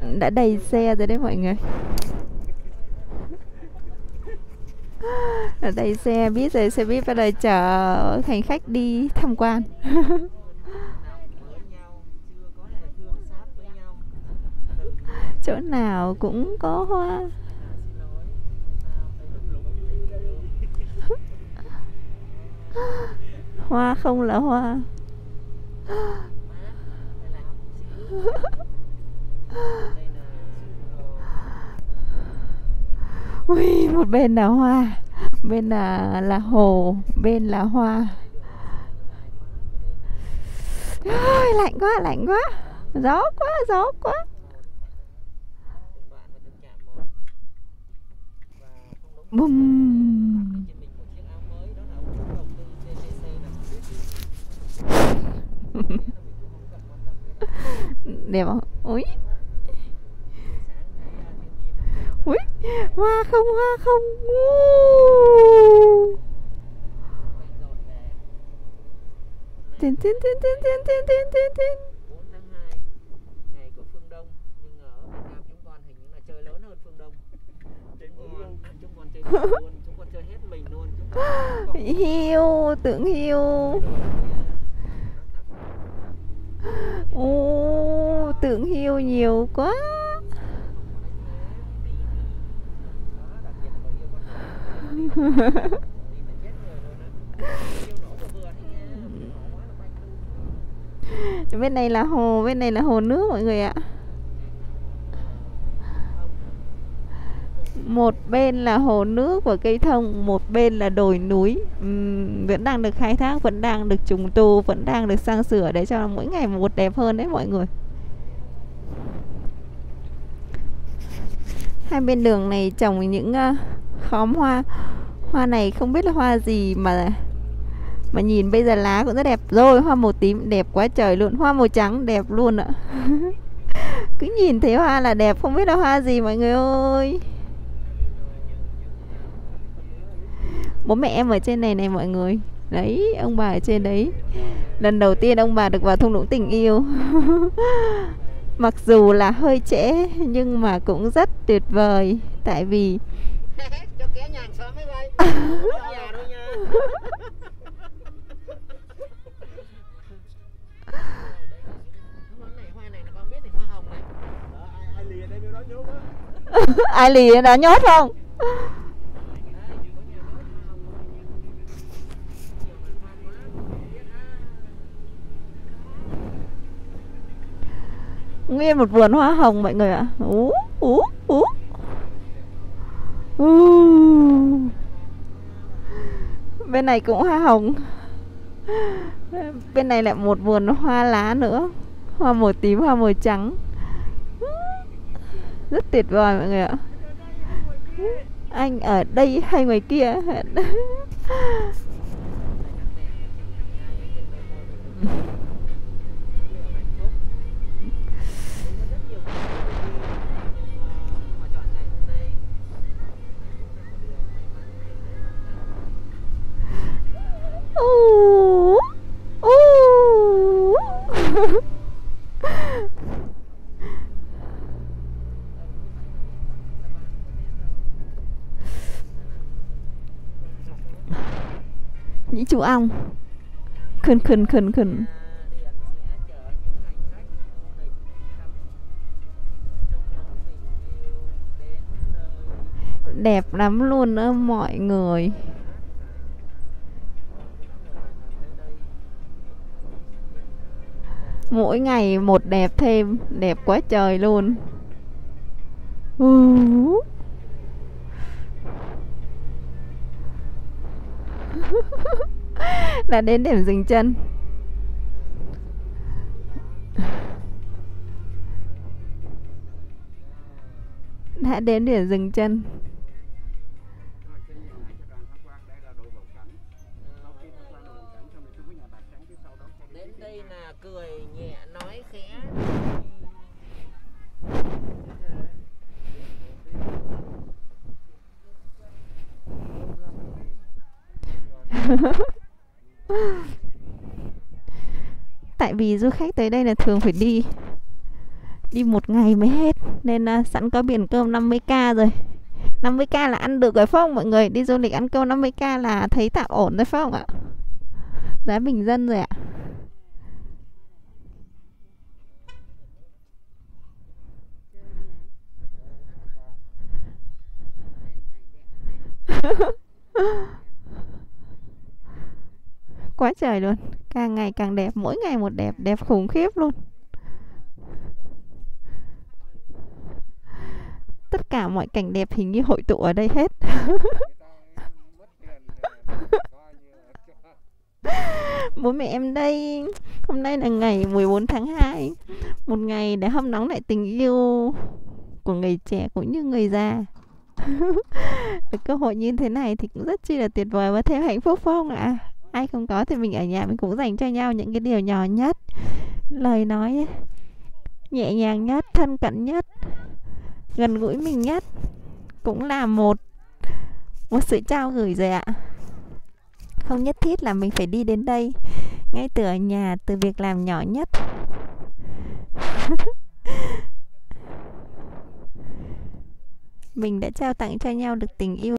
đã đầy xe rồi đấy mọi người. Đã đầy xe buýt rồi, xe buýt bắt đầu chở hành khách đi tham quan. Chỗ nào cũng có hoa. Hoa không là hoa. Ui, một bên là hoa, bên là hồ, bên là hoa. Ôi, lạnh quá, lạnh quá. Gió quá, gió quá. Bùm. Đẹp không? Ui. Ui, hoa không, hoa không. Tin tin tin tin tin tin tin tin tin. 4 tháng 2 ngày của phương Đông, nhưng ở Việt Nam chúng con hình như là chơi lớn hơn phương Đông. Chúng con chơi luôn, chúng con chơi hết mình luôn. Hiêu, tượng hiêu. Ô, tượng hiêu nhiều quá. Bên này là hồ, bên này là hồ nước mọi người ạ. Một bên là hồ nước và cây thông, một bên là đồi núi. Vẫn đang được khai thác, vẫn đang được trùng tu, vẫn đang được sang sửa để cho mỗi ngày một đẹp hơn đấy mọi người. Hai bên đường này trồng những khóm hoa. Hoa này không biết là hoa gì mà nhìn bây giờ lá cũng rất đẹp rồi. Hoa màu tím đẹp quá trời luôn, hoa màu trắng đẹp luôn ạ. Cứ nhìn thấy hoa là đẹp, không biết là hoa gì mọi người ơi. Bố mẹ em ở trên này này mọi người. Đấy, ông bà ở trên đấy. Lần đầu tiên ông bà được vào thung lũng tình yêu. Mặc dù là hơi trễ nhưng mà cũng rất tuyệt vời. Tại vì cho kéo nhà hàng xóm mới bay. Nhà thôi nha. Hoa này con biết thì hoa hồng này. Ai lì ở đây đó nhốt á. ai lì ở đó nhốt không? Nguyên một vườn hoa hồng mọi người ạ. Bên này cũng hoa hồng. Bên này lại một vườn hoa lá nữa. Hoa màu tím, hoa màu trắng. Rất tuyệt vời mọi người ạ. Anh ở đây hay ngoài kia? Những chú ong khẩn khẩn khẩn khẩn. Đẹp lắm luôn đó mọi người. Mỗi ngày một đẹp thêm, đẹp quá trời luôn. Đã đến điểm dừng chân. Đã đến điểm dừng chân. Đến đây là cười nhẹ nói khẽ. Tại vì du khách tới đây là thường phải đi đi một ngày mới hết. Nên sẵn có biển cơm 50k rồi. 50k là ăn được rồi phải không mọi người? Đi du lịch ăn cơm 50k là thấy tạm ổn rồi phải không ạ? Giá bình dân rồi ạ. Quá trời luôn. Càng ngày càng đẹp, mỗi ngày một đẹp, đẹp khủng khiếp luôn. Tất cả mọi cảnh đẹp hình như hội tụ ở đây hết. Bố mẹ em đây. Hôm nay là ngày 14 tháng 2, một ngày để hâm nóng lại tình yêu của người trẻ cũng như người già. Được cơ hội như thế này thì cũng rất chi là tuyệt vời và thêm hạnh phúc phải không ạ? Ai không có thì mình ở nhà mình cũng dành cho nhau những cái điều nhỏ nhất, lời nói nhẹ nhàng nhất, thân cận nhất, gần gũi mình nhất, cũng là một sự trao gửi rồi ạ. Không nhất thiết là mình phải đi đến đây, ngay từ ở nhà, từ việc làm nhỏ nhất. Mình đã trao tặng cho nhau được tình yêu